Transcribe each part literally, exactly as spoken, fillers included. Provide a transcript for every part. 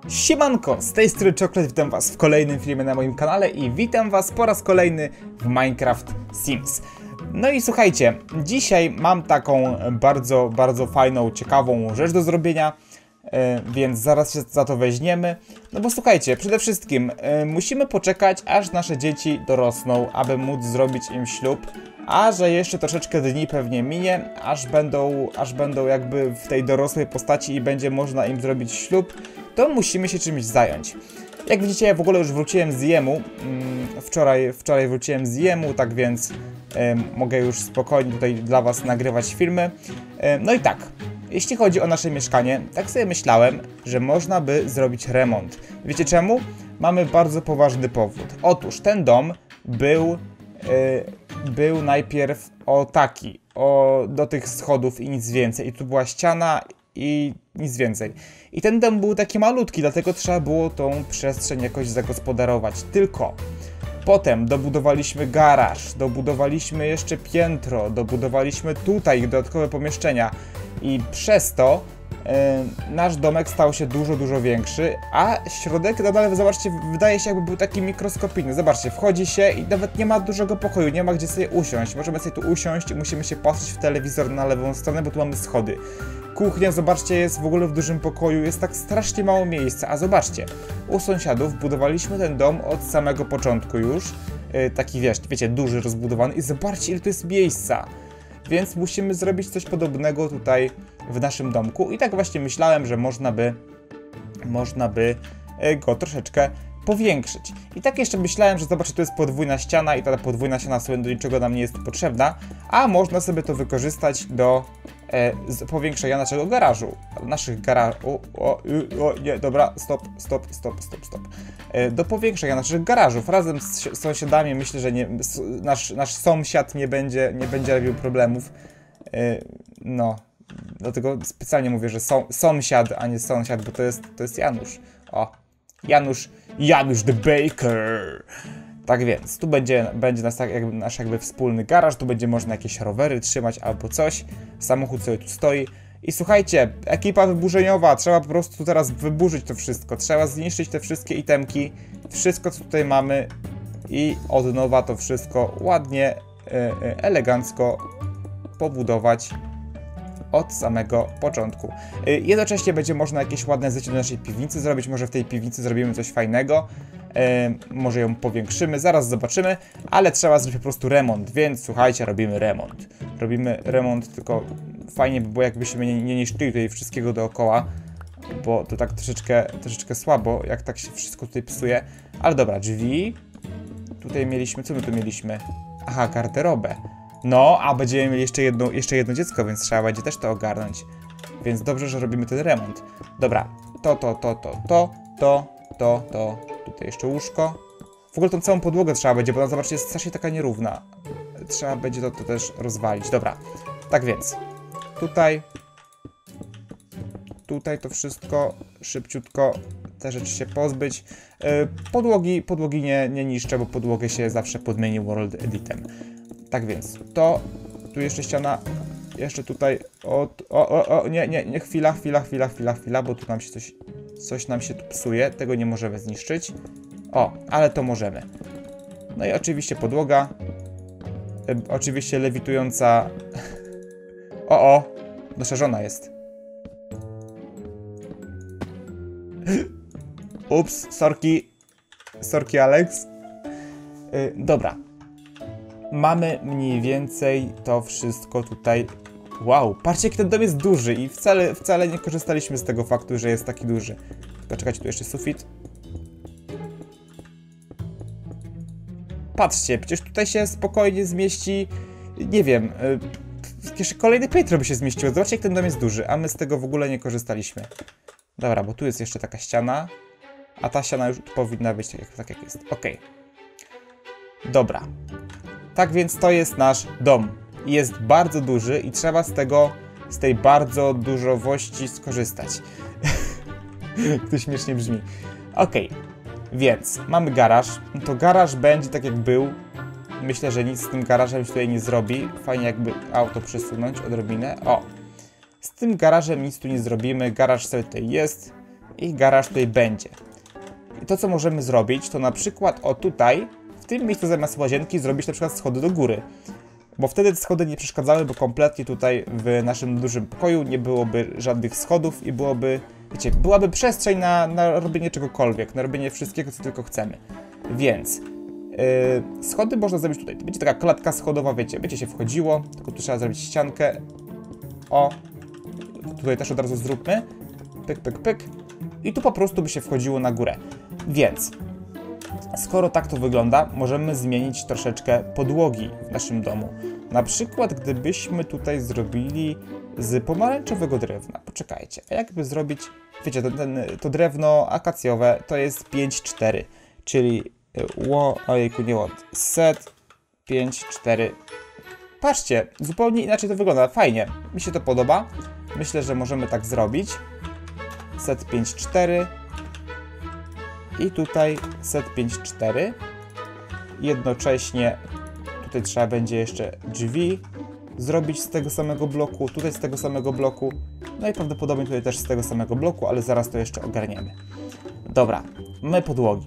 Siemanko, z tej strony Czoklet, witam was w kolejnym filmie na moim kanale i witam was po raz kolejny w Minecraft Sims. No i słuchajcie, dzisiaj mam taką bardzo, bardzo fajną, ciekawą rzecz do zrobienia, yy, więc zaraz się za to weźmiemy. No bo słuchajcie, przede wszystkim yy, musimy poczekać, aż nasze dzieci dorosną, aby móc zrobić im ślub. A że jeszcze troszeczkę dni pewnie minie, aż będą, aż będą jakby w tej dorosłej postaci i będzie można im zrobić ślub, to musimy się czymś zająć. Jak widzicie, ja w ogóle już wróciłem z jemu, wczoraj, wczoraj wróciłem z jemu, tak więc e, mogę już spokojnie tutaj dla was nagrywać filmy. E, no i tak, jeśli chodzi o nasze mieszkanie, tak sobie myślałem, że można by zrobić remont. Wiecie czemu? Mamy bardzo poważny powód. Otóż ten dom był... E, był najpierw o taki, o, do tych schodów i nic więcej. I tu była ściana i nic więcej. I ten dom był taki malutki, dlatego trzeba było tą przestrzeń jakoś zagospodarować. Tylko potem dobudowaliśmy garaż, dobudowaliśmy jeszcze piętro, dobudowaliśmy tutaj dodatkowe pomieszczenia. I przez to Yy, nasz domek stał się dużo, dużo większy, a środek nadal, zobaczcie, wydaje się, jakby był taki mikroskopijny. Zobaczcie, wchodzi się i nawet nie ma dużego pokoju, nie ma gdzie sobie usiąść. Możemy sobie tu usiąść i musimy się patrzeć w telewizor na lewą stronę, bo tu mamy schody. Kuchnia, zobaczcie, jest w ogóle w dużym pokoju, jest tak strasznie mało miejsca. A zobaczcie, u sąsiadów budowaliśmy ten dom od samego początku już. Yy, taki, wiesz, wiecie, duży, rozbudowany i zobaczcie, ile tu jest miejsca. Więc musimy zrobić coś podobnego tutaj w naszym domku. I tak właśnie myślałem, że można by, można by go troszeczkę powiększyć. I tak jeszcze myślałem, że zobaczcie, tu jest podwójna ściana i ta podwójna ściana sobie do niczego nam nie jest potrzebna, a można sobie to wykorzystać do e, powiększenia naszego garażu. Naszych garażów... O, o, o, nie, dobra, stop, stop, stop, stop, stop. E, do powiększenia naszych garażów. Razem z sąsiadami myślę, że nie, nasz, nasz sąsiad nie będzie, nie będzie robił problemów. E, no... Dlatego specjalnie mówię, że są, sąsiad, a nie sąsiad, bo to jest, to jest Janusz. O, Janusz, Janusz the Baker. Tak więc, tu będzie, będzie nasz, jakby, nasz jakby wspólny garaż, tu będzie można jakieś rowery trzymać albo coś. Samochód sobie tu stoi. I słuchajcie, ekipa wyburzeniowa, trzeba po prostu teraz wyburzyć to wszystko. Trzeba zniszczyć te wszystkie itemki, wszystko co tutaj mamy i od nowa to wszystko ładnie, elegancko pobudować od samego początku. Jednocześnie będzie można jakieś ładne zdjęcie do naszej piwnicy zrobić, może w tej piwnicy zrobimy coś fajnego, e, może ją powiększymy, zaraz zobaczymy, ale trzeba zrobić po prostu remont, więc słuchajcie, robimy remont. Robimy remont, tylko fajnie by było, jakbyśmy nie, nie niszczyli tutaj wszystkiego dookoła, bo to tak troszeczkę, troszeczkę słabo, jak tak się wszystko tutaj psuje, ale dobra, drzwi, tutaj mieliśmy, co my tu mieliśmy? Aha, garderobę. No, a będziemy mieli jeszcze jedno, jeszcze jedno dziecko, więc trzeba będzie też to ogarnąć. Więc dobrze, że robimy ten remont. Dobra, to, to, to, to, to, to, to, to, tutaj jeszcze łóżko. W ogóle tą całą podłogę trzeba będzie, bo ona, zobaczcie, jest strasznie taka nierówna. Trzeba będzie to, to też rozwalić. Dobra, tak więc, tutaj, tutaj to wszystko szybciutko, te rzeczy się pozbyć. Yy, podłogi, podłogi nie, nie niszczę, bo podłogę się zawsze podmieni World Editem. Tak więc, to, tu jeszcze ściana, jeszcze tutaj, o, o, o, o, nie, nie, nie, chwila, chwila, chwila, chwila, chwila, bo tu nam się coś, coś nam się tu psuje, tego nie możemy zniszczyć. O, ale to możemy. No i oczywiście podłoga, e, oczywiście lewitująca, o, o, doszerzona jest. Ups, sorki, sorki Alex. E, dobra. Mamy mniej więcej to wszystko tutaj. Wow, patrzcie, jaki ten dom jest duży i wcale, wcale nie korzystaliśmy z tego faktu, że jest taki duży. Tylko czekajcie, tu jeszcze sufit. Patrzcie, przecież tutaj się spokojnie zmieści, nie wiem, yy, jeszcze kolejny piętro by się zmieściło. Zobaczcie, jak ten dom jest duży, a my z tego w ogóle nie korzystaliśmy. Dobra, bo tu jest jeszcze taka ściana, a ta ściana już powinna być tak jak, tak jak jest. Okej. Dobra. Tak więc to jest nasz dom. Jest bardzo duży i trzeba z tego, z tej bardzo dużowości skorzystać. To śmiesznie brzmi. Okej, więc mamy garaż. To garaż będzie tak jak był. Myślę, że nic z tym garażem się tutaj nie zrobi. Fajnie jakby auto przesunąć odrobinę. O! Z tym garażem nic tu nie zrobimy. Garaż sobie tutaj jest. I garaż tutaj będzie. I to, co możemy zrobić, to na przykład o tutaj, w tym miejscu zamiast łazienki zrobić na przykład schody do góry. Bo wtedy te schody nie przeszkadzały, bo kompletnie tutaj w naszym dużym pokoju nie byłoby żadnych schodów i byłoby, wiecie, byłaby przestrzeń na, na robienie czegokolwiek, na robienie wszystkiego, co tylko chcemy. Więc yy, schody można zrobić tutaj. Będzie taka klatka schodowa, wiecie, będzie się wchodziło, tylko tu trzeba zrobić ściankę. O, tutaj też od razu zróbmy. Pyk, pyk, pyk. I tu po prostu by się wchodziło na górę. Więc skoro tak to wygląda, możemy zmienić troszeczkę podłogi w naszym domu. Na przykład, gdybyśmy tutaj zrobili z pomarańczowego drewna. Poczekajcie, a jakby zrobić, wiecie, ten, ten, to drewno akacjowe to jest pięć cztery, czyli ło, ojejku, nie ład, set pięć cztery. Patrzcie, zupełnie inaczej to wygląda, fajnie, mi się to podoba. Myślę, że możemy tak zrobić. Set pięć cztery. I tutaj set pięć cztery. Jednocześnie tutaj trzeba będzie jeszcze drzwi zrobić z tego samego bloku, tutaj z tego samego bloku. No i prawdopodobnie tutaj też z tego samego bloku, ale zaraz to jeszcze ogarniemy. Dobra, mamy podłogi.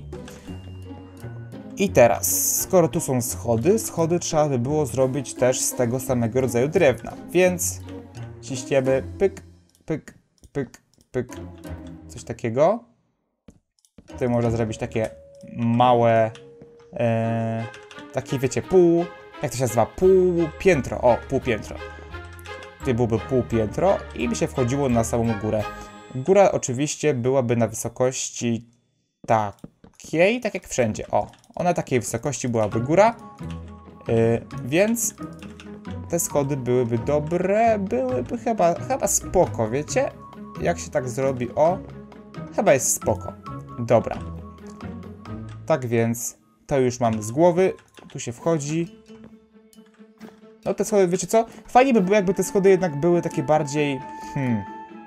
I teraz, skoro tu są schody, schody trzeba by było zrobić też z tego samego rodzaju drewna. Więc ciśniemy pyk, pyk, pyk, pyk. Coś takiego. Tutaj można zrobić takie małe, e, takie wiecie, pół, jak to się nazywa, pół piętro, o, pół piętro. Tutaj byłoby pół piętro i by się wchodziło na samą górę. Góra oczywiście byłaby na wysokości takiej, tak jak wszędzie, o, ona takiej wysokości byłaby góra, e, więc te schody byłyby dobre, byłyby chyba, chyba spoko, wiecie, jak się tak zrobi, o, chyba jest spoko. Dobra. Tak więc to już mamy z głowy. Tu się wchodzi. No te schody, wiecie co? Fajnie by było, jakby te schody jednak były takie bardziej... Hmm...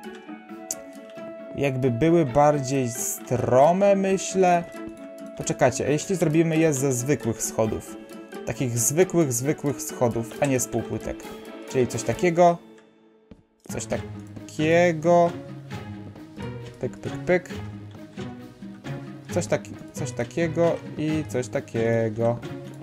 Jakby były bardziej strome, myślę. Poczekajcie, a jeśli zrobimy je ze zwykłych schodów? Takich zwykłych, zwykłych schodów, a nie z półpłytek. Czyli coś takiego. Coś takiego. Pyk, pyk, pyk. Coś, taki, coś takiego i coś takiego.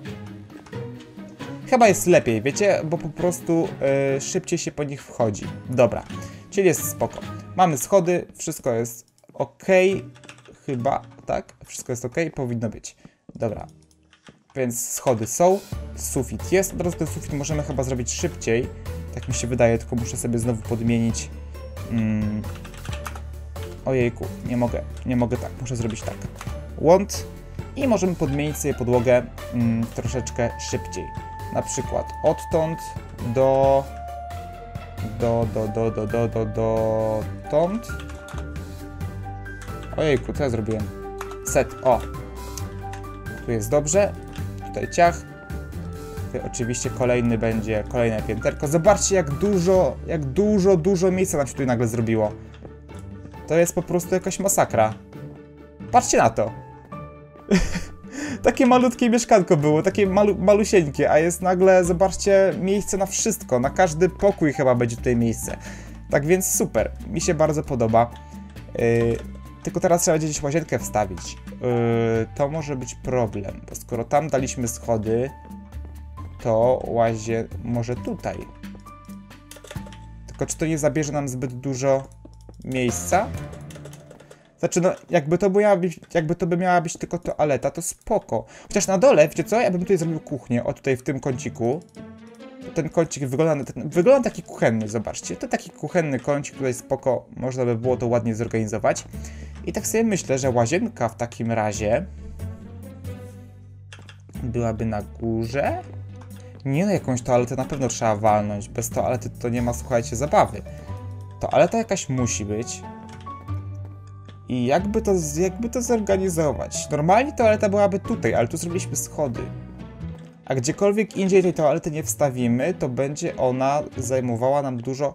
Chyba jest lepiej, wiecie? Bo po prostu yy, szybciej się po nich wchodzi. Dobra, czyli jest spoko. Mamy schody, wszystko jest ok. Chyba, tak? Wszystko jest ok, powinno być. Dobra. Więc schody są, sufit jest. Od razu ten sufit możemy chyba zrobić szybciej. Tak mi się wydaje, tylko muszę sobie znowu podmienić. Mm. Ojejku, nie mogę, nie mogę tak, muszę zrobić tak. Łąd i możemy podmienić sobie podłogę mm, troszeczkę szybciej. Na przykład odtąd do... do, do, do, do, do, do, do, tąd. Ojejku, co ja zrobiłem? Set, o. Tu jest dobrze, tutaj ciach. Tutaj oczywiście kolejny będzie, kolejne pięterko. Zobaczcie, jak dużo, jak dużo, dużo miejsca nam się tutaj nagle zrobiło. To jest po prostu jakaś masakra. Patrzcie na to. Takie malutkie mieszkanko było, takie malu, malusieńkie, a jest nagle, zobaczcie, miejsce na wszystko. Na każdy pokój chyba będzie tutaj miejsce. Tak więc super, mi się bardzo podoba. Yy, tylko teraz trzeba będzie gdzieś łazienkę wstawić. Yy, to może być problem, bo skoro tam daliśmy schody, to łazie może tutaj. Tylko czy to nie zabierze nam zbyt dużo miejsca? Znaczy, no, jakby to, miała być, jakby to by miała być tylko toaleta, to spoko. Chociaż na dole, wiecie co? Ja bym tutaj zrobił kuchnię, o tutaj w tym kąciku. Ten kącik wygląda, ten, wygląda taki kuchenny, zobaczcie. To taki kuchenny kącik, tutaj spoko, można by było to ładnie zorganizować. I tak sobie myślę, że łazienka w takim razie byłaby na górze. Nie no, jakąś toaletę na pewno trzeba walnąć. Bez toalety to nie ma, słuchajcie, zabawy. Toaleta jakaś musi być. I jakby to, jakby to zorganizować? Normalnie toaleta byłaby tutaj, ale tu zrobiliśmy schody. A gdziekolwiek indziej tej toalety nie wstawimy, to będzie ona zajmowała nam dużo...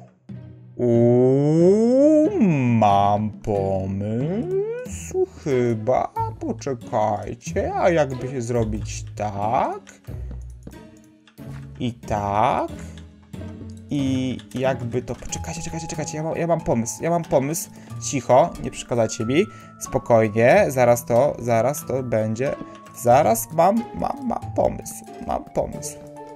Uuu, mam pomysł chyba. Poczekajcie, a jakby się zrobić tak? I tak? I jakby to... Czekajcie, czekajcie, czekajcie, ja mam, ja mam pomysł, ja mam pomysł. Cicho, nie przeszkadzajcie mi. Spokojnie, zaraz to, zaraz to będzie. Zaraz mam, mam, mam pomysł, mam pomysł.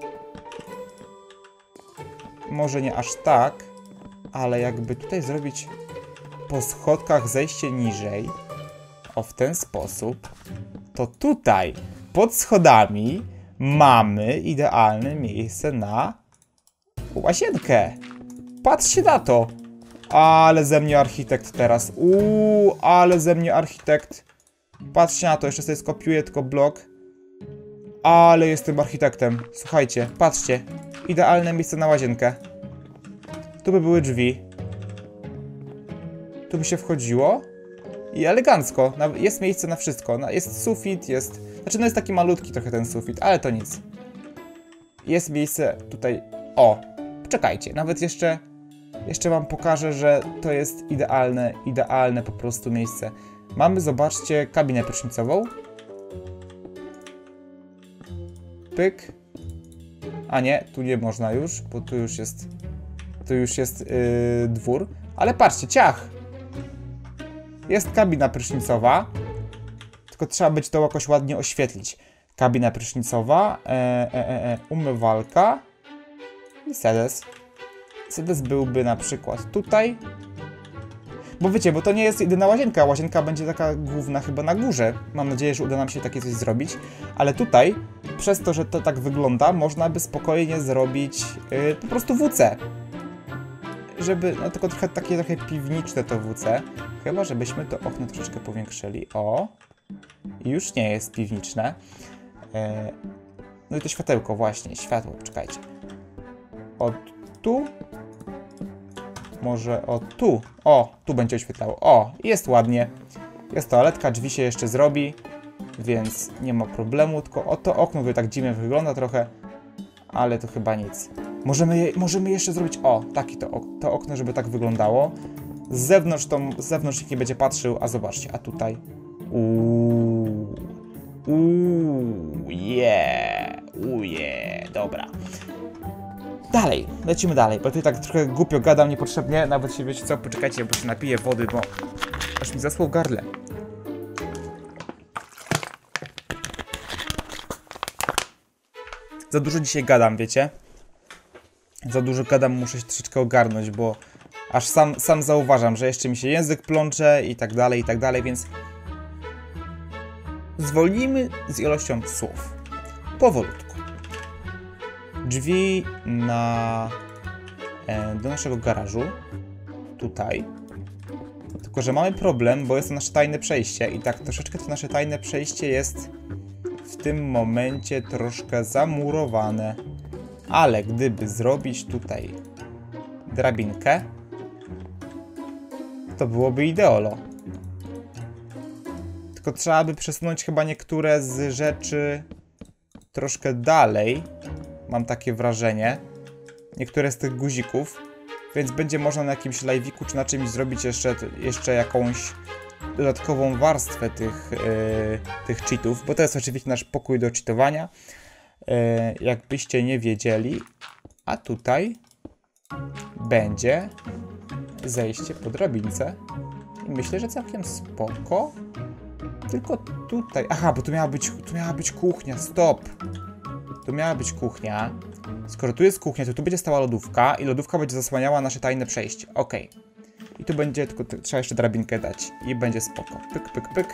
Może nie aż tak, ale jakby tutaj zrobić po schodkach zejście niżej, o w ten sposób, to tutaj pod schodami mamy idealne miejsce na łazienkę. Patrzcie na to. Ale ze mnie architekt teraz. Uuu, ale ze mnie architekt. Patrzcie na to, jeszcze sobie skopiuję tylko blok. Ale jestem architektem. Słuchajcie, patrzcie. Idealne miejsce na łazienkę. Tu by były drzwi. Tu by się wchodziło. I elegancko. Jest miejsce na wszystko. Jest sufit, jest... Znaczy, no jest taki malutki trochę ten sufit, ale to nic. Jest miejsce tutaj... O! Czekajcie, nawet jeszcze... Jeszcze wam pokażę, że to jest idealne, idealne po prostu miejsce. Mamy, zobaczcie, kabinę prysznicową. Pyk. A nie, tu nie można już, bo tu już jest... Tu już jest yy, dwór. Ale patrzcie, ciach! Jest kabina prysznicowa. Tylko trzeba być to jakoś ładnie oświetlić. Kabina prysznicowa, e, e, e, umywalka i sedes. Sedes byłby na przykład tutaj. Bo wiecie, bo to nie jest jedyna łazienka. Łazienka będzie taka główna chyba na górze. Mam nadzieję, że uda nam się takie coś zrobić. Ale tutaj, przez to, że to tak wygląda, można by spokojnie zrobić yy, po prostu W C. Żeby, no tylko trochę takie trochę piwniczne to W C. Chyba, żebyśmy to okno troszeczkę powiększyli. O! I już nie jest piwniczne. Yy, no i to światełko właśnie, światło, czekajcie. Od tu. Może o tu. O, tu będzie oświetlało. O, jest ładnie. Jest toaletka, drzwi się jeszcze zrobi, więc nie ma problemu. Tylko o to okno tak dziwnie wygląda trochę, ale to chyba nic. Możemy, je, możemy jeszcze zrobić, o, takie to, to okno, żeby tak wyglądało. Z zewnątrz, to, z zewnątrz nikt nie będzie patrzył, a zobaczcie, a tutaj. Uuu. Uuu, yeah. Uuu, yeah. Dobra. Dalej, lecimy dalej, bo tutaj tak trochę głupio gadam niepotrzebnie, nawet się wiecie co, poczekajcie, bo się napiję wody, bo aż mi zasło w gardle. Za dużo dzisiaj gadam, wiecie? Za dużo gadam, muszę się troszeczkę ogarnąć, bo aż sam, sam zauważam, że jeszcze mi się język plącze i tak dalej, i tak dalej, więc zwolnijmy z ilością słów. Powolutku. Drzwi na, e, do naszego garażu. Tutaj. Tylko że mamy problem, bo jest to nasze tajne przejście. I tak troszeczkę to nasze tajne przejście jest w tym momencie troszkę zamurowane. Ale gdyby zrobić tutaj drabinkę, to byłoby ideolo. Tylko trzeba by przesunąć chyba niektóre z rzeczy troszkę dalej. Mam takie wrażenie. Niektóre z tych guzików. Więc będzie można na jakimś live'iku czy na czymś zrobić jeszcze, jeszcze jakąś dodatkową warstwę tych, yy, tych cheatów. Bo to jest oczywiście nasz pokój do cheatowania. Yy, jakbyście nie wiedzieli. A tutaj będzie zejście po drabince. I myślę, że całkiem spoko. Tylko tutaj... Aha, bo tu miała być, tu miała być kuchnia. Stop! Tu miała być kuchnia. Skoro tu jest kuchnia, to tu będzie stała lodówka i lodówka będzie zasłaniała nasze tajne przejście. Ok. I tu będzie, tylko trzeba jeszcze drabinkę dać. I będzie spoko. Pyk, pyk, pyk.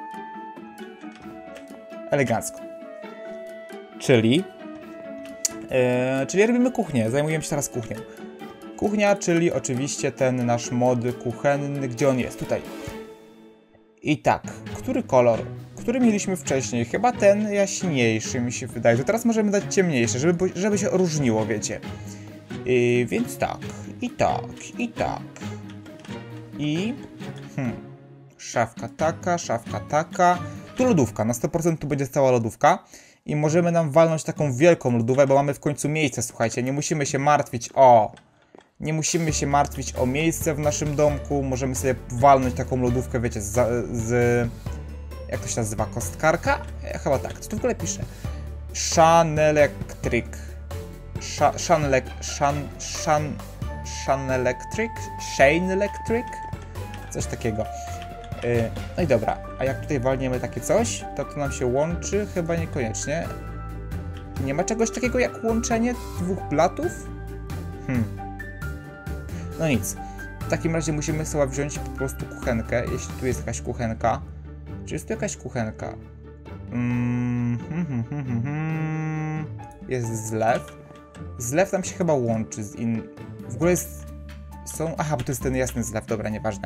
Elegancko. Czyli... Yy, czyli robimy kuchnię. Zajmujemy się teraz kuchnią. Kuchnia, czyli oczywiście ten nasz mod kuchenny. Gdzie on jest? Tutaj. I tak. Który kolor? Który mieliśmy wcześniej? Chyba ten jaśniejszy mi się wydaje. To teraz możemy dać ciemniejsze, żeby, żeby się różniło, wiecie. Yy, więc tak. I tak. I tak. I... Hmm. Szafka taka, szafka taka. Tu lodówka. Na sto procent tu będzie stała lodówka. I możemy nam walnąć taką wielką lodówkę, bo mamy w końcu miejsce, słuchajcie. Nie musimy się martwić o... Nie musimy się martwić o miejsce w naszym domku. Możemy sobie walnąć taką lodówkę, wiecie, z... z jak to się nazywa? Kostkarka? E, chyba tak. Co tu w ogóle pisze? Shan Electric. Shan Shan Shan Electric? Shane Electric? Coś takiego. Yy, no i dobra, a jak tutaj walniemy takie coś, to to nam się łączy? Chyba niekoniecznie. Nie ma czegoś takiego jak łączenie dwóch blatów? Hmm. No nic. W takim razie musimy sobie wziąć po prostu kuchenkę, jeśli tu jest jakaś kuchenka. Czy jest tu jakaś kuchenka? Mm, hmm, hmm, hmm, hmm. Jest zlew. Zlew nam się chyba łączy z in... W ogóle jest... Są... Aha, bo to jest ten jasny zlew, dobra, nieważne.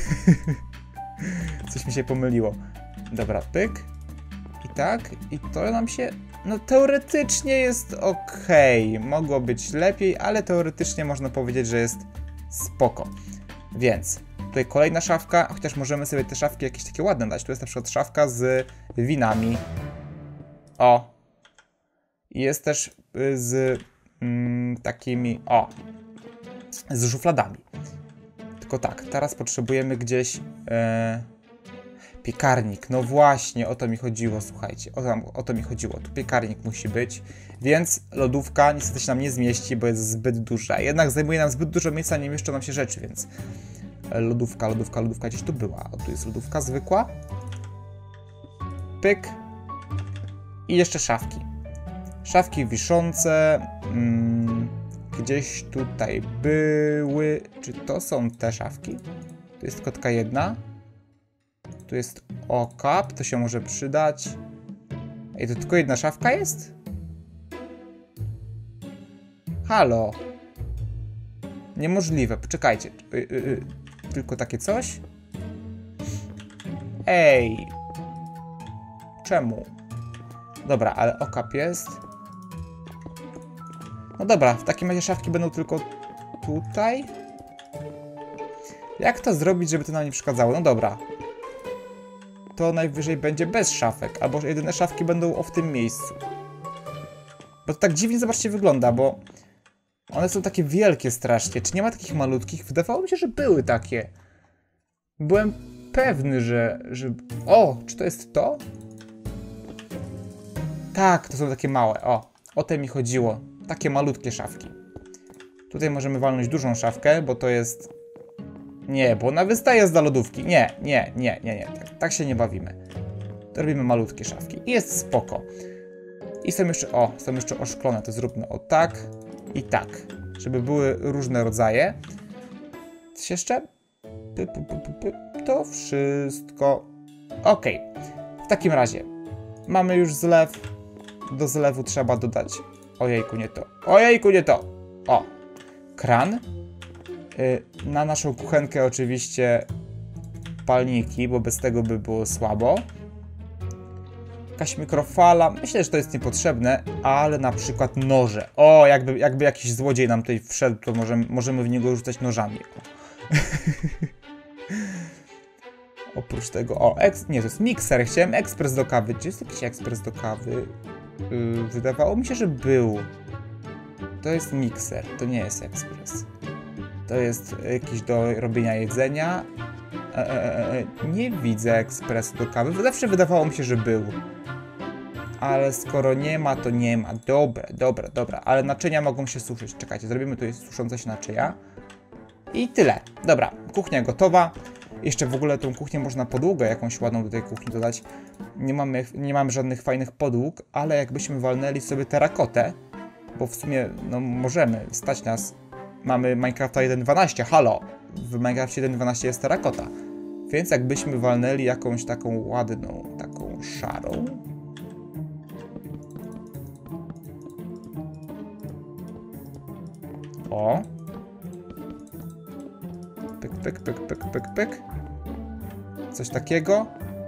Coś mi się pomyliło. Dobra, pyk. I tak, i to nam się... No teoretycznie jest ok. Mogło być lepiej, ale teoretycznie można powiedzieć, że jest spoko. Więc tutaj kolejna szafka, chociaż możemy sobie te szafki jakieś takie ładne dać. Tu jest na przykład szafka z winami. O. I jest też z mm, takimi... O. Z szufladami. Tylko tak, teraz potrzebujemy gdzieś... E, piekarnik, no właśnie, o to mi chodziło, słuchajcie, o to, o to mi chodziło, tu piekarnik musi być, więc lodówka niestety się nam nie zmieści, bo jest zbyt duża, jednak zajmuje nam zbyt dużo miejsca, nie mieszczą nam się rzeczy, więc lodówka, lodówka, lodówka gdzieś tu była, o tu jest lodówka zwykła, pyk i jeszcze szafki, szafki wiszące, mm, gdzieś tutaj były, czy to są te szafki? Tu jest tylko taka jedna. Tu jest okap, to się może przydać. Ej, to tylko jedna szafka jest? Halo. Niemożliwe, poczekajcie. Yy, yy, tylko takie coś? Ej. Czemu? Dobra, ale okap jest. No dobra, w takim razie szafki będą tylko tutaj. Jak to zrobić, żeby to nam nie przeszkadzało? No dobra. To najwyżej będzie bez szafek, albo jedyne szafki będą o w tym miejscu. Bo to tak dziwnie, zobaczcie, wygląda, bo one są takie wielkie strasznie. Czy nie ma takich malutkich? Wydawało mi się, że były takie. Byłem pewny, że... że... O, czy to jest to? Tak, to są takie małe. O, o te mi chodziło. Takie malutkie szafki. Tutaj możemy walnąć dużą szafkę, bo to jest... Nie, bo ona wystaje z lodówki. Nie, nie, nie, nie, nie. Tak, tak się nie bawimy. To robimy malutkie szafki. I jest spoko. I są jeszcze, o, są jeszcze oszklone. To zróbmy o tak i tak. Żeby były różne rodzaje. Coś jeszcze? Py, py, py, py, py. To wszystko. Ok. W takim razie mamy już zlew. Do zlewu trzeba dodać... Ojejku, nie to. Ojejku, nie to. O. Kran. Na naszą kuchenkę oczywiście palniki, bo bez tego by było słabo. Jakaś mikrofala. Myślę, że to jest niepotrzebne, ale na przykład noże. O, jakby, jakby jakiś złodziej nam tutaj wszedł, to możemy, możemy w niego rzucać nożami. Oprócz tego, o, eks, nie, to jest mikser. Chciałem ekspres do kawy. Czy jest jakiś ekspres do kawy? Yy, wydawało mi się, że był. To jest mikser, to nie jest ekspres. To jest jakiś do robienia jedzenia. E, e, e, nie widzę ekspresu do kawy. Zawsze wydawało mi się, że był. Ale skoro nie ma, to nie ma. Dobra, dobra, dobra. Ale naczynia mogą się suszyć. Czekajcie, zrobimy tu jest suszące się naczynia. I tyle. Dobra, kuchnia gotowa. Jeszcze w ogóle tą kuchnię można podłogę jakąś ładną do tej kuchni dodać. Nie mamy, nie mamy żadnych fajnych podłóg, ale jakbyśmy walnęli sobie terakotę, bo w sumie no możemy, stać nas. Mamy Minecrafta jeden dwanaście, halo! W Minecrafcie jeden dwanaście jest terakota. Więc jakbyśmy walnęli jakąś taką ładną, taką szarą. O! Pyk, pyk, pyk, pyk, pyk, pyk. Coś takiego.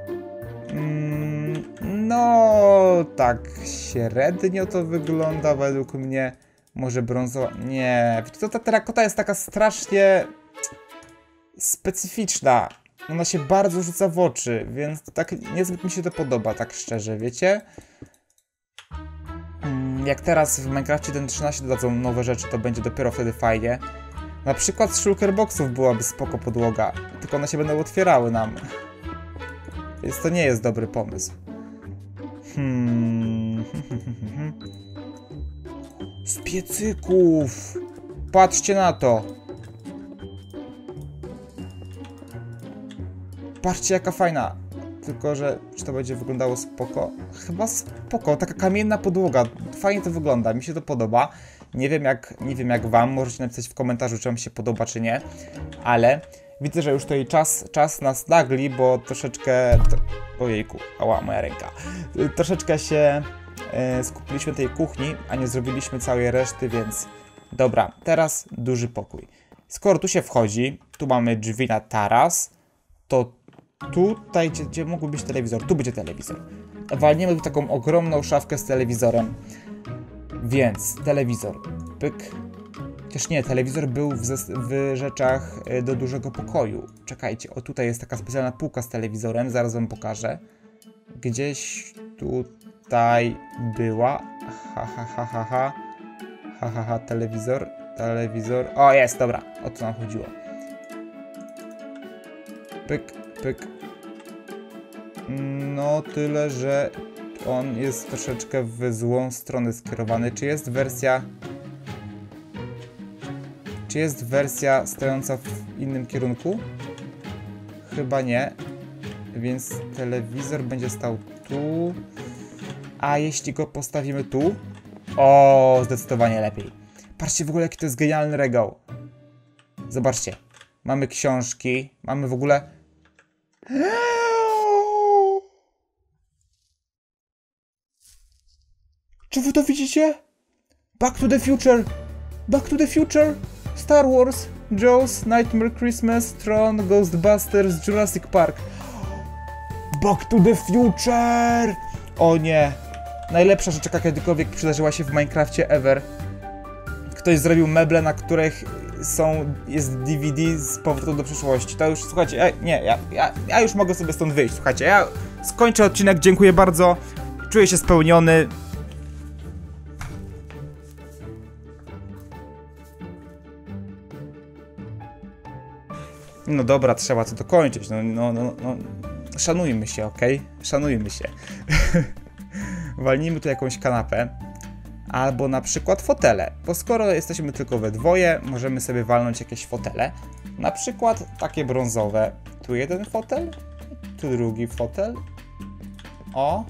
Mm, no, tak średnio to wygląda według mnie. Może brązowa... Nie, to ta terakota jest taka strasznie specyficzna. Ona się bardzo rzuca w oczy, więc tak niezbyt mi się to podoba, tak szczerze, wiecie? Jak teraz w Minecrafcie jeden trzynaście dodadzą nowe rzeczy, to będzie dopiero wtedy fajnie. Na przykład z shulkerboxów byłaby spoko podłoga, tylko one się będą otwierały nam. Więc to nie jest dobry pomysł. Hmm... Z piecyków! Patrzcie na to! Patrzcie jaka fajna! Tylko, że czy to będzie wyglądało spoko? Chyba spoko, taka kamienna podłoga. Fajnie to wygląda, mi się to podoba. Nie wiem jak, nie wiem jak wam, możecie napisać w komentarzu, czy wam się podoba, czy nie. Ale widzę, że już tutaj czas, czas nas nagli, bo troszeczkę... To... Ojejku, ała, moja ręka. Troszeczkę się e, skupiliśmy tej kuchni, a nie zrobiliśmy całej reszty, więc... Dobra, teraz duży pokój. Skoro tu się wchodzi, tu mamy drzwi na taras, to tutaj, gdzie, gdzie mógł być telewizor, tu będzie telewizor. Walniemy tu taką ogromną szafkę z telewizorem. Więc telewizor, pyk. Chociaż nie, telewizor był w, w rzeczach do dużego pokoju. Czekajcie, o tutaj jest taka specjalna półka z telewizorem, zaraz wam pokażę. Gdzieś tutaj była. Ha, ha, ha, ha, ha. Ha, ha, ha, telewizor, telewizor. O, jest, dobra, o co nam chodziło. Pyk, pyk. No, tyle, że on jest troszeczkę w złą stronę skierowany. Czy jest wersja... Czy jest wersja stojąca w innym kierunku? Chyba nie. Więc telewizor będzie stał tu. A jeśli go postawimy tu? O, zdecydowanie lepiej. Patrzcie w ogóle, jaki to jest genialny regał. Zobaczcie. Mamy książki. Mamy w ogóle... Czy wy to widzicie? Back to the future! Back to the future! Star Wars, Jaws, Nightmare Christmas, Tron, Ghostbusters, Jurassic Park. Back to the future! O nie! Najlepsza rzecz, jaka kiedykolwiek przydarzyła się w Minecrafcie ever. Ktoś zrobił meble, na których są, jest D V D z powrotu do przyszłości. To już, słuchajcie, ja, nie, ja, ja, ja już mogę sobie stąd wyjść, słuchajcie, ja skończę odcinek, dziękuję bardzo, czuję się spełniony. No dobra, trzeba to dokończyć, no, no, no, no. Szanujmy się, okej? Okay? Szanujmy się. Walnijmy tu jakąś kanapę. Albo na przykład fotele, bo skoro jesteśmy tylko we dwoje, możemy sobie walnąć jakieś fotele. Na przykład takie brązowe. Tu jeden fotel, tu drugi fotel. O!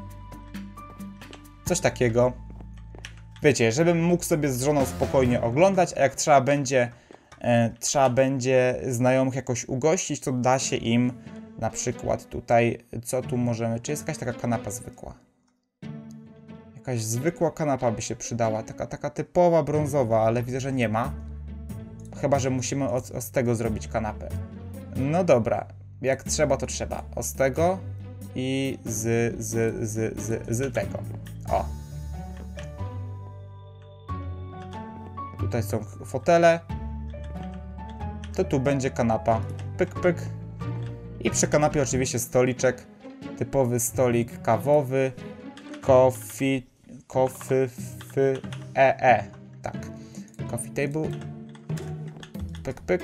Coś takiego. Wiecie, żebym mógł sobie z żoną spokojnie oglądać, a jak trzeba będzie, e, trzeba będzie znajomych jakoś ugościć, to da się im na przykład tutaj, co tu możemy, czy jest jakaś taka kanapa zwykła? Jakaś zwykła kanapa by się przydała, taka, taka typowa brązowa, ale widzę, że nie ma. Chyba że musimy od, od tego zrobić kanapę. No dobra, jak trzeba, to trzeba. Od tego i z, z, z, z, z tego. O. Tutaj są fotele. To tu będzie kanapa. Pyk, pyk. I przy kanapie oczywiście stoliczek. Typowy stolik kawowy. Coffee, coffee, f, e, e. Tak. Coffee table. Pyk, pyk.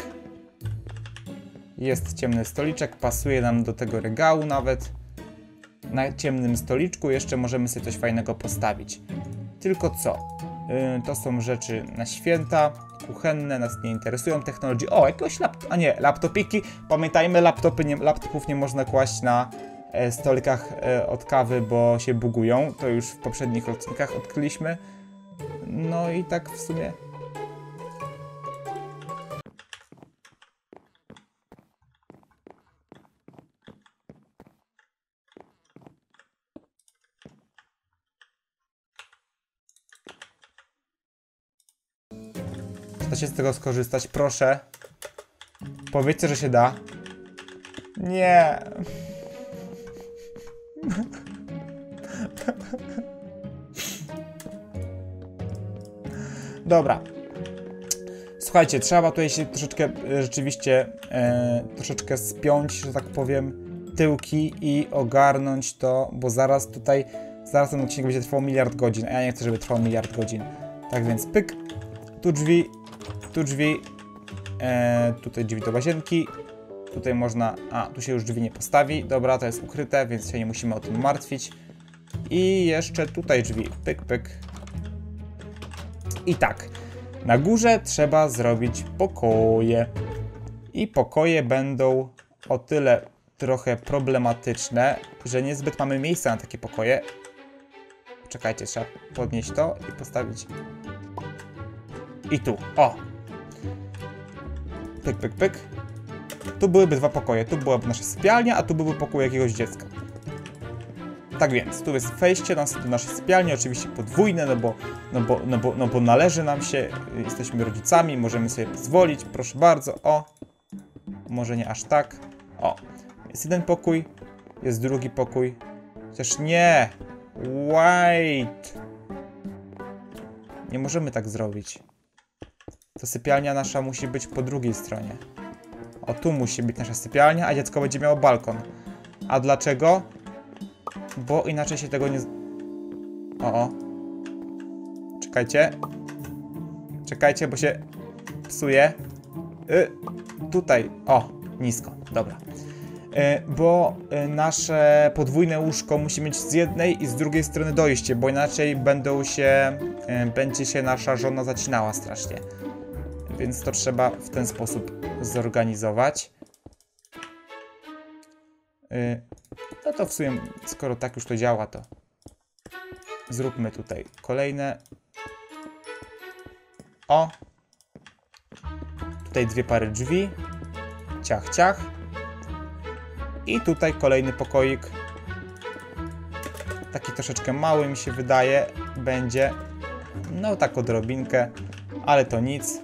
Jest ciemny stoliczek, pasuje nam do tego regału nawet. Na ciemnym stoliczku jeszcze możemy sobie coś fajnego postawić. Tylko co? Yy, to są rzeczy na święta, kuchenne, nas nie interesują. Technologii. O, jakiegoś laptop. A nie, laptopiki. Pamiętajmy, laptopy nie, laptopów nie można kłaść na e, stolikach e, od kawy, bo się bugują. To już w poprzednich odcinkach odkryliśmy. No i tak w sumie. Da się z tego skorzystać, proszę. Powiedzcie, że się da. Nie. Dobra. Słuchajcie, trzeba tutaj się troszeczkę e, rzeczywiście e, troszeczkę spiąć, że tak powiem, tyłki i ogarnąć to, bo zaraz tutaj, zaraz ten odcinek będzie trwał miliard godzin, a ja nie chcę, żeby trwał miliard godzin. Tak więc pyk, tu drzwi, tu drzwi, e, tutaj drzwi do łazienki, tutaj można, a tu się już drzwi nie postawi, dobra, to jest ukryte, więc się nie musimy o tym martwić. I jeszcze tutaj drzwi, pyk, pyk. I tak, na górze trzeba zrobić pokoje. I pokoje będą o tyle trochę problematyczne, że niezbyt mamy miejsca na takie pokoje. Czekajcie, trzeba podnieść to i postawić. I tu, o! Pyk, pyk, pyk. Tu byłyby dwa pokoje, tu byłaby nasza sypialnia, a tu byłby pokój jakiegoś dziecka. Tak więc, tu jest wejście do naszej sypialni, oczywiście podwójne, no bo, no, bo, no, bo, no bo należy nam się, jesteśmy rodzicami, możemy sobie pozwolić, proszę bardzo, o. Może nie aż tak, o. Jest jeden pokój, jest drugi pokój, chociaż nie, wait. Nie możemy tak zrobić. To sypialnia nasza musi być po drugiej stronie. O, tu musi być nasza sypialnia, a dziecko będzie miało balkon. A dlaczego? Bo inaczej się tego nie... O, o. Czekajcie. Czekajcie, bo się psuje. Y, tutaj. O, nisko. Dobra. Y, bo y, nasze podwójne łóżko musi mieć z jednej i z drugiej strony dojście, bo inaczej będą się... Y, będzie się nasza żona zacinała strasznie. Więc to trzeba w ten sposób zorganizować. Yy, no to w sumie, skoro tak już to działa, to zróbmy tutaj kolejne. O! Tutaj dwie pary drzwi. Ciach, ciach. I tutaj kolejny pokoik. Taki troszeczkę mały mi się wydaje. Będzie. No tak odrobinkę. Ale to nic.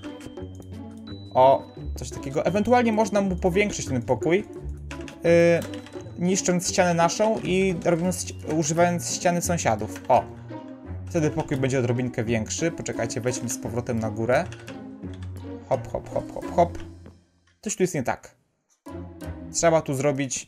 O, coś takiego. Ewentualnie można mu powiększyć ten pokój, yy, niszcząc ścianę naszą i robiąc, używając ściany sąsiadów. O, wtedy pokój będzie odrobinkę większy. Poczekajcie, wejdźmy z powrotem na górę. Hop, hop, hop, hop, hop. Coś tu jest nie tak. Trzeba tu zrobić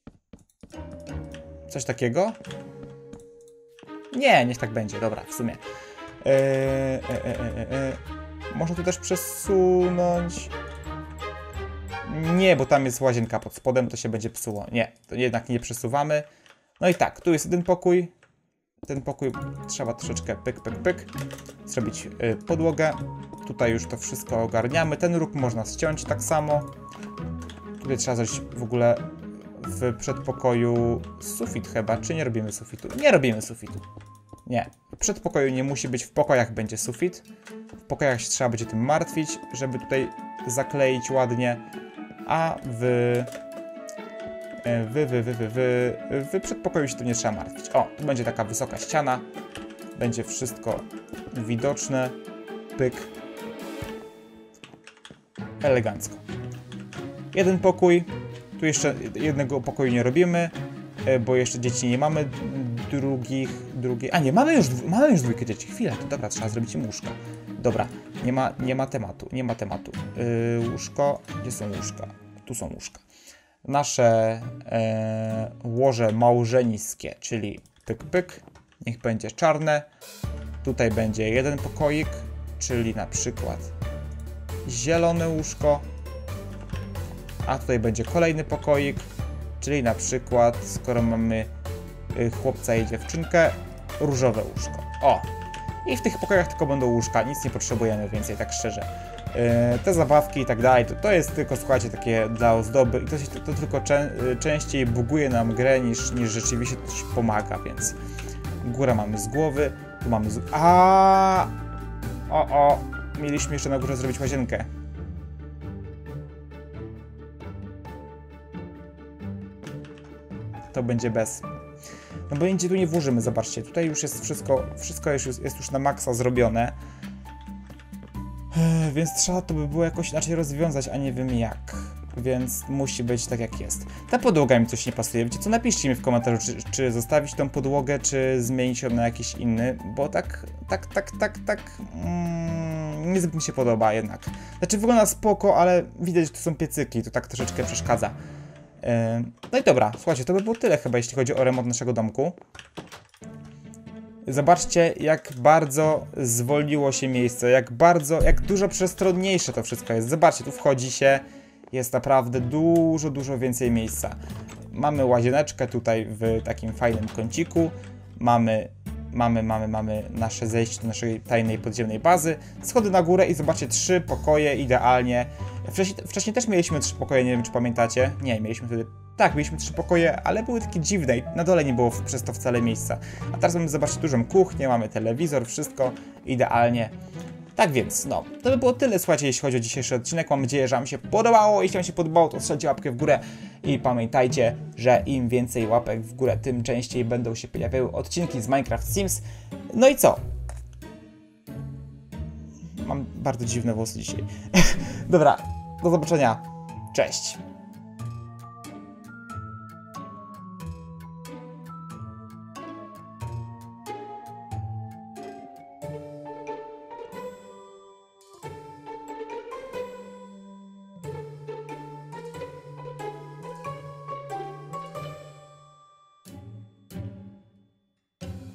coś takiego. Nie, niech tak będzie. Dobra, w sumie. Yy, yy, yy, yy, yy. Można tu też przesunąć. Nie, bo tam jest łazienka pod spodem, to się będzie psuło. Nie, to jednak nie przesuwamy. No i tak, tu jest jeden pokój. Ten pokój trzeba troszeczkę pyk, pyk, pyk. Zrobić y, podłogę. Tutaj już to wszystko ogarniamy. Ten róg można ściąć tak samo. Tutaj trzeba zrobić w ogóle w przedpokoju sufit chyba. Czy nie robimy sufitu? Nie robimy sufitu. Nie. W przedpokoju nie musi być, w pokojach będzie sufit. W pokojach się trzeba będzie tym martwić, żeby tutaj zakleić ładnie. A w... Wy, wy, wy, wy, wy, w przedpokoju się tym nie trzeba martwić. O, tu będzie taka wysoka ściana. Będzie wszystko widoczne. Pyk. Elegancko. Jeden pokój. Tu jeszcze jednego pokoju nie robimy, bo jeszcze dzieci nie mamy. Drugich, drugiej... A nie, mamy już, mamy już dwójkę dzieci. Chwilę, to dobra, trzeba zrobić im łóżka. Dobra, nie ma, nie ma tematu, nie ma tematu. Yy, łóżko, gdzie są łóżka? Tu są łóżka. Nasze e, łoże małżeńskie, czyli pyk, pyk, niech będzie czarne. Tutaj będzie jeden pokoik, czyli na przykład zielone łóżko. A tutaj będzie kolejny pokoik, czyli na przykład, skoro mamy chłopca i dziewczynkę, różowe łóżko. O! I w tych pokojach tylko będą łóżka, nic nie potrzebujemy więcej, tak szczerze. Yy, te zabawki i tak dalej, to, to jest tylko, słuchajcie, takie dla ozdoby i to, się, to, to tylko czę, częściej buguje nam grę niż, niż rzeczywiście coś pomaga, więc górę mamy z głowy, tu mamy z... A! O, o! Mieliśmy jeszcze na górze zrobić łazienkę. To będzie bez. No bo nigdzie tu nie włożymy, zobaczcie, tutaj już jest wszystko, wszystko już jest, jest już na maksa zrobione. Yy, więc trzeba to by było jakoś inaczej rozwiązać, a nie wiem jak. Więc musi być tak jak jest. Ta podłoga mi coś nie pasuje, wiecie co, napiszcie mi w komentarzu, czy, czy zostawić tą podłogę, czy zmienić ją na jakiś inny, bo tak, tak, tak, tak, tak, mm, niezbyt mi się podoba jednak. Znaczy wygląda spoko, ale widać, że to są piecyki, to tak troszeczkę przeszkadza. No i dobra, słuchajcie, to by było tyle chyba, jeśli chodzi o remont naszego domku. Zobaczcie, jak bardzo zwolniło się miejsce, jak bardzo, jak dużo przestronniejsze to wszystko jest. Zobaczcie, tu wchodzi się, jest naprawdę dużo, dużo więcej miejsca. Mamy łazieneczkę tutaj w takim fajnym kąciku, mamy mamy, mamy, mamy nasze zejście do naszej tajnej podziemnej bazy. Schody na górę i zobaczcie, trzy pokoje idealnie. Wcześniej, wcześniej też mieliśmy trzy pokoje, nie wiem czy pamiętacie. Nie, mieliśmy wtedy... Tak, mieliśmy trzy pokoje, ale były takie dziwne i na dole nie było przez to wcale miejsca. A teraz mamy, zobaczcie, dużą kuchnię, mamy telewizor, wszystko idealnie. Tak więc, no, to by było tyle, słuchajcie, jeśli chodzi o dzisiejszy odcinek. Mam nadzieję, że wam się podobało. Jeśli wam się podobało, to strzelcie łapkę w górę i pamiętajcie, że im więcej łapek w górę, tym częściej będą się pojawiały odcinki z Minecraft Sims. No i co? Mam bardzo dziwne włosy dzisiaj. Dobra, do zobaczenia. Cześć.